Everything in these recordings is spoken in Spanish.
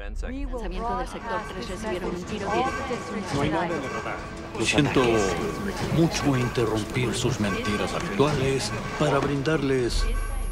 Lanzamiento del sector 3 recibieron un tiro directo. No hay nada en el radar. Siento mucho interrumpir sus mentiras habituales para brindarles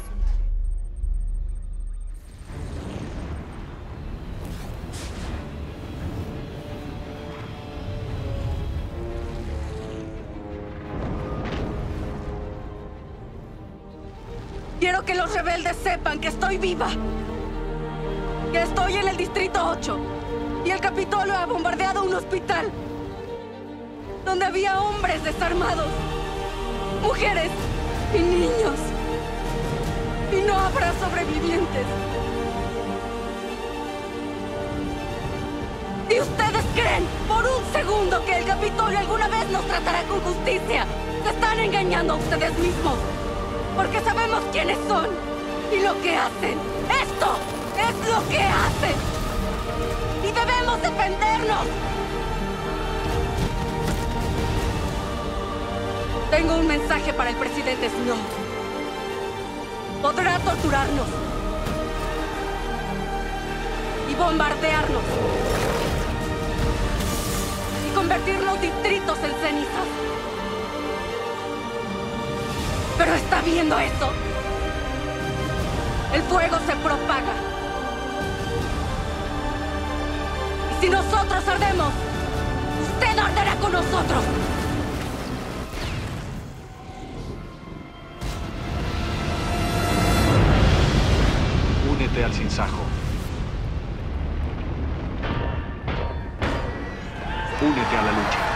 Quiero que los rebeldes sepan que estoy viva. Que estoy en el Distrito 8. Y el Capitolio ha bombardeado un hospital. Donde había hombres desarmados. Mujeres y niños. Y no habrá sobrevivientes. Si ustedes creen por un segundo que el Capitolio alguna vez nos tratará con justicia, se están engañando a ustedes mismos. Porque sabemos quiénes son y lo que hacen. ¡Esto es lo que hacen! ¡Y debemos defendernos! Tengo un mensaje para el presidente Snow. Podrá torturarnos. Y bombardearnos. Y convertir los distritos en cenizas. ¿Pero está viendo eso? El fuego se propaga. Y si nosotros ardemos, usted arderá con nosotros. Únete al sinsajo. Únete a la lucha.